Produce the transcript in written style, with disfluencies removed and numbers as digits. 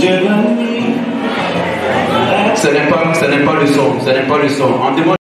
Ça n'aime pas le son, ça n'aime pas le son. On demande